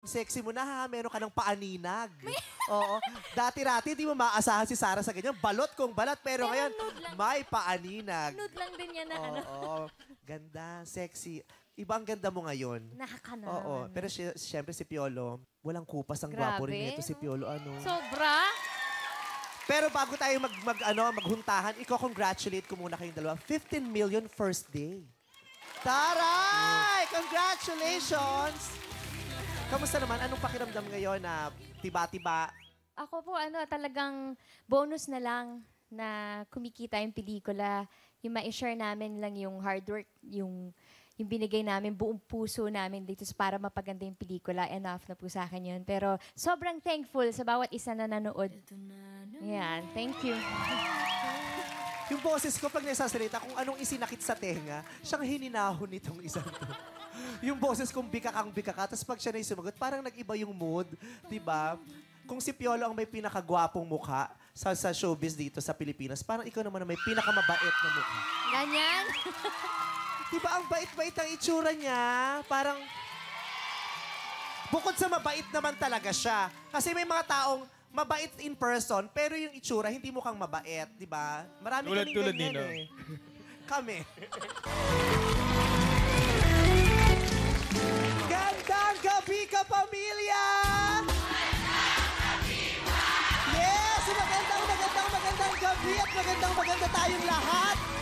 sexy mo na ha, meron ka ng paaninag. Oo. Dati-rati, di mo maaasahan si Sarah sa ganyan. Balot kung balat, pero ngayon, may paaninag. Nude lang din yan na Oo. Ganda, sexy. Iba ang ganda mo ngayon. Nakakana. Oo. Pero siyempre si Piolo, walang kupas ang gwapo rin ito si Piolo. Ano? Sobra? Pero bago tayo maghuntahan, congratulate ko muna kayong dalawa. 15 million first day. Taray! Congratulations! Kamusta naman? Anong pakiramdam ngayon na tiba-tiba? Ako po, talagang bonus na lang na kumikita yung pelikula. Yung ma-share namin lang yung hard work, yung binigay namin, buong puso namin dito para mapaganda yung pelikula. Enough na po sa akin yun. Pero sobrang thankful sa bawat isa na nanood. Yan, thank you. Yung boses ko pag nagsasalita, kung anong isinakit sa tenga, siyang hininahon nitong isang to. Yung boses kong bikakang bikaka, tapos pag siya na sumagot, parang nag-iba yung mood, di ba? Kung si Piolo ang may pinakagwapong mukha sa showbiz dito sa Pilipinas, parang ikaw naman ang may pinakamabait na mukha. Ganyan? Di ba ang bait-bait ang itsura niya? Parang, bukod sa mabait naman talaga siya. Kasi may mga taong mabait in person, pero yung itsura, hindi mukhang mabait, di ba? Marami kaming Tulad ganyan Nino. eh. Kami. Gandang gabi ka, pamilya! Yes! Magandang gabi at magandang tayong lahat!